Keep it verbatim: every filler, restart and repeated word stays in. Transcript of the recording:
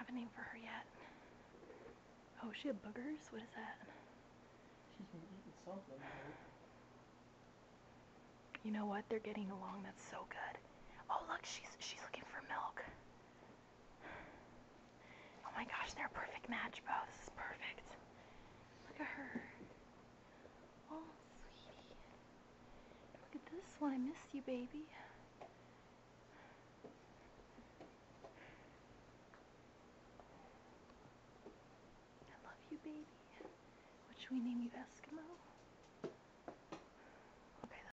have a name for her yet. Oh, she had boogers? What is that? She's been eating something, right? You know what? They're getting along. That's so good. Oh, look, she's she's looking for milk. Oh my gosh, they're a perfect match, Bo. This is perfect. Look at her. Oh, sweetie. Look at this one. I missed you, baby. I love you, baby. What should we name you, Eskimo?